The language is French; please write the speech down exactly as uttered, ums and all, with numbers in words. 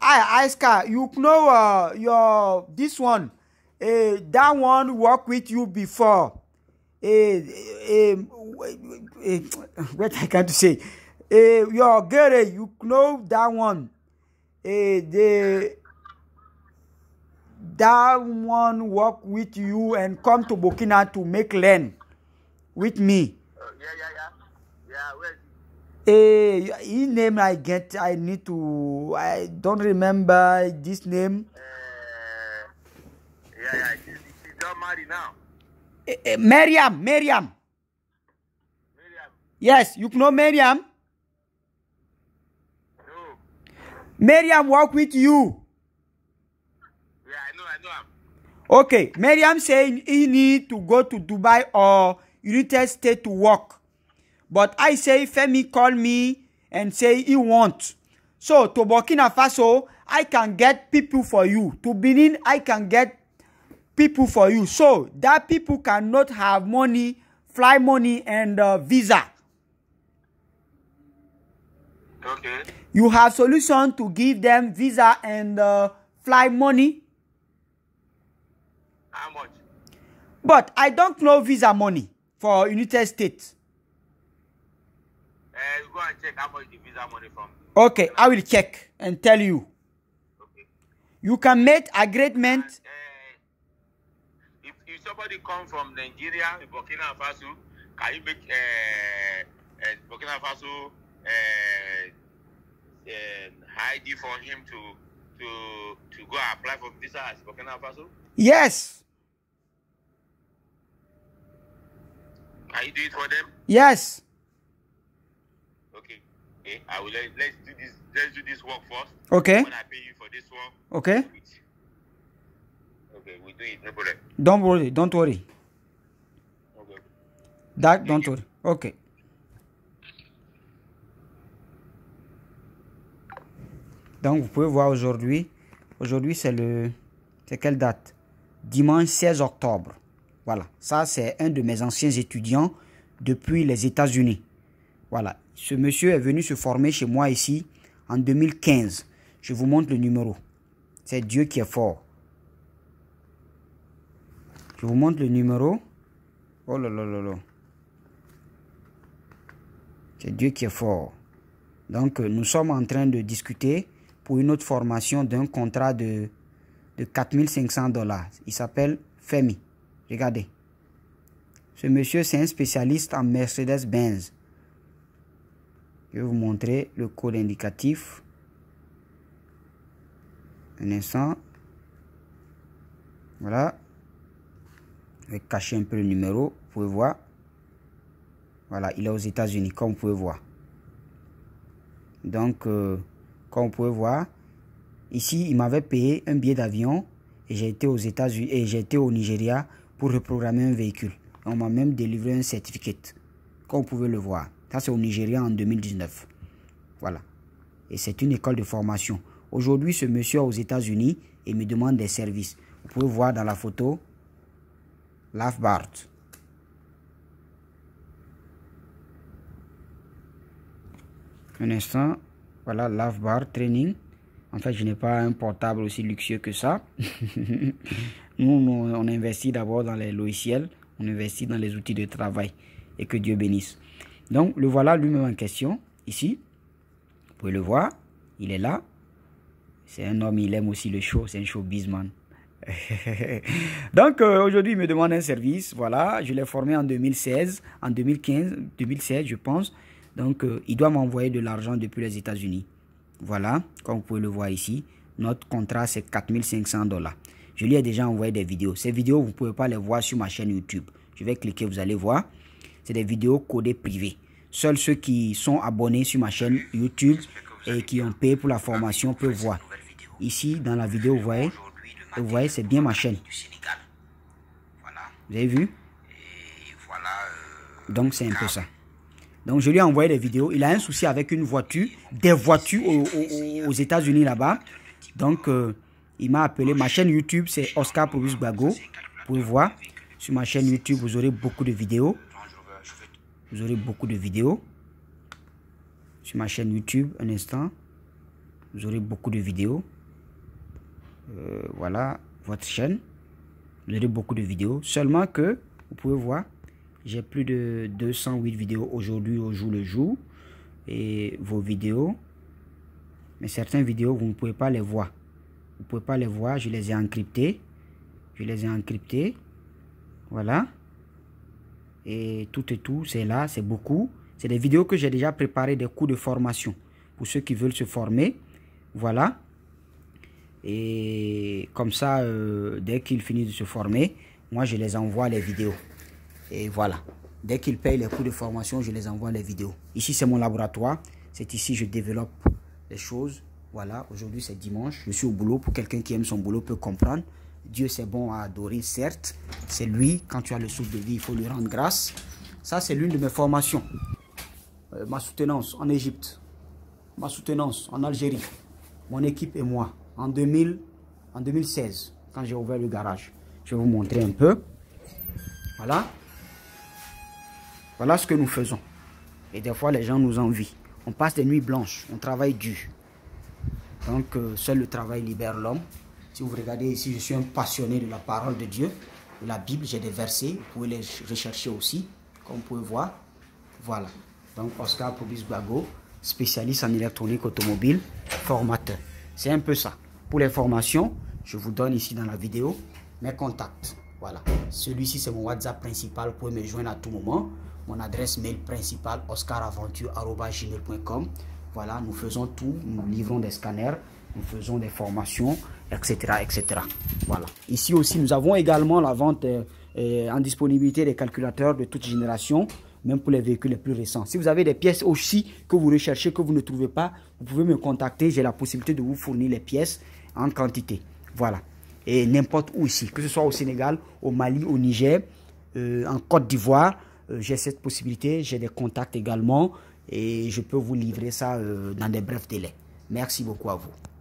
I ask her, you know uh, your this one, uh, that one work with you before. Uh, uh, uh, what I can to say? Uh, your girl, you know that one. Uh, the that one work with you and come to Burkina to make land with me. Uh, yeah, yeah, yeah. Yeah, where is Eh, his name I get, I need to, I don't remember this name. Uh, yeah, yeah, she's, she's not married now. Eh, eh, Miriam, Miriam. Miriam. Yes, you know Miriam? No. Miriam work with you. Yeah, I know, I know him. Okay, Miriam saying he need to go to Dubai or United States to work. But I say Femi call me and say he want. So to Burkina Faso, I can get people for you. To Benin, I can get people for you. So that people cannot have money, fly money and uh, visa. Okay. You have solution to give them visa and uh, fly money. How much? But I don't know visa money for United States. Uh, go and check how much the visa money from. Okay, I will check and tell you. Okay. You can make agreement. And, uh, if, if somebody come from Nigeria, Burkina Faso, can you make uh, uh, Burkina Faso uh, uh, I D for him to to to go apply for visa as Burkina Faso? Yes. Can you do it for them? Yes. Okay. Okay. I will let, let's do this. Let's do this work first. Okay. When I pay you for this one. Okay. Okay, we do it. No problem. Don't worry. Don't worry. Okay. That don't worry. Okay. Donc vous pouvez voir aujourd'hui. Aujourd'hui c'est le. C'est quelle date? Dimanche seize octobre. Voilà. Ça c'est un de mes anciens étudiants depuis les États-Unis. Voilà. Ce monsieur est venu se former chez moi ici en deux mille quinze. Je vous montre le numéro. C'est Dieu qui est fort. Je vous montre le numéro. Oh là là là là. C'est Dieu qui est fort. Donc, nous sommes en train de discuter pour une autre formation d'un contrat de, de quatre mille cinq cents dollars. Il s'appelle Femi. Regardez. Ce monsieur, c'est un spécialiste en Mercedes-Benz. Je vais vous montrer le code indicatif. Un instant. Voilà. Je vais cacher un peu le numéro. Vous pouvez voir. Voilà, il est aux États-Unis, comme vous pouvez voir. Donc, euh, comme vous pouvez voir, ici, il m'avait payé un billet d'avion et j'ai été aux États-Unis et j'ai été au Nigeria pour reprogrammer un véhicule. On m'a même délivré un certificat, comme vous pouvez le voir. Ça, c'est au Nigeria en deux mille dix-neuf. Voilà. Et c'est une école de formation. Aujourd'hui, ce monsieur est aux États-Unis et me demande des services. Vous pouvez voir dans la photo, Lafbart. Un instant. Voilà, Lafbart Training. En fait, je n'ai pas un portable aussi luxueux que ça. Nous, on investit d'abord dans les logiciels. On investit dans les outils de travail. Et que Dieu bénisse. Donc, le voilà lui-même en question. Ici. Vous pouvez le voir. Il est là. C'est un homme, il aime aussi le show. C'est un showbizman. Donc, euh, aujourd'hui, il me demande un service. Voilà, je l'ai formé en deux mille seize. En deux mille quinze, deux mille seize, je pense. Donc, euh, il doit m'envoyer de l'argent depuis les États-Unis. Voilà, comme vous pouvez le voir ici. Notre contrat, c'est quatre mille cinq cents dollars. Je lui ai déjà envoyé des vidéos. Ces vidéos, vous ne pouvez pas les voir sur ma chaîne YouTube. Je vais cliquer, vous allez voir. C'est des vidéos codées privées. Seuls ceux qui sont abonnés sur ma chaîne YouTube et qui ont payé pour la formation peuvent voir. Ici, dans la vidéo, vous voyez, vous voyez, c'est bien ma chaîne. Vous avez vu? Donc, c'est un peu ça. Donc, je lui ai envoyé des vidéos. Il a un souci avec une voiture, des voitures aux, aux, aux États-Unis là-bas. Donc, euh, il m'a appelé. Ma chaîne YouTube, c'est Oscar Provis Bago. Vous pouvez voir. Sur ma chaîne YouTube, vous aurez beaucoup de vidéos. Vous aurez beaucoup de vidéos. Sur ma chaîne YouTube, un instant. Vous aurez beaucoup de vidéos. Euh, voilà votre chaîne. Vous aurez beaucoup de vidéos. Seulement que, vous pouvez voir, j'ai plus de deux cent huit vidéos aujourd'hui au jour le jour. Et vos vidéos. Mais certaines vidéos, vous ne pouvez pas les voir. Vous ne pouvez pas les voir. Je les ai encryptées. Je les ai encryptées. Voilà. Et tout et tout, c'est là, c'est beaucoup. C'est des vidéos que j'ai déjà préparées, des cours de formation. Pour ceux qui veulent se former. Voilà. Et comme ça, euh, dès qu'ils finissent de se former, moi je les envoie les vidéos. Et voilà. Dès qu'ils payent les cours de formation, je les envoie les vidéos. Ici, c'est mon laboratoire. C'est ici que je développe les choses. Voilà. Aujourd'hui, c'est dimanche. Je suis au boulot. Pour quelqu'un qui aime son boulot, peut comprendre. Dieu, c'est bon à adorer, certes. C'est lui. Quand tu as le souffle de vie, il faut lui rendre grâce. Ça, c'est l'une de mes formations. Euh, ma soutenance en Égypte. Ma soutenance en Algérie. Mon équipe et moi. En, deux mille, en deux mille seize, quand j'ai ouvert le garage. Je vais vous montrer un peu. Voilà. Voilà ce que nous faisons. Et des fois, les gens nous envient. On passe des nuits blanches. On travaille dur. Donc, euh, seul le travail libère l'homme. Si vous regardez ici, je suis un passionné de la parole de Dieu. De la Bible, j'ai des versets. Vous pouvez les rechercher aussi. Comme vous pouvez voir. Voilà. Donc, Oscar Probis Bago, spécialiste en électronique automobile, formateur. C'est un peu ça. Pour les formations, je vous donne ici dans la vidéo mes contacts. Voilà. Celui-ci, c'est mon WhatsApp principal. Vous pouvez me joindre à tout moment. Mon adresse mail principale, oscar aventure arobase gmail point com. Voilà, nous faisons tout. Nous livrons des scanners, nous faisons des formations, et cetera et cetera. Voilà. Ici aussi, nous avons également la vente euh, euh, en disponibilité des calculateurs de toute génération, même pour les véhicules les plus récents. Si vous avez des pièces aussi que vous recherchez, que vous ne trouvez pas, vous pouvez me contacter. J'ai la possibilité de vous fournir les pièces en quantité. Voilà. Et n'importe où ici, que ce soit au Sénégal, au Mali, au Niger, euh, en Côte d'Ivoire, euh, j'ai cette possibilité. J'ai des contacts également et je peux vous livrer ça euh, dans des brefs délais. Merci beaucoup à vous.